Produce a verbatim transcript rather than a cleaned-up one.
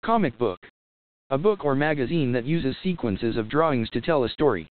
Comic book. A book or magazine that uses sequences of drawings to tell a story.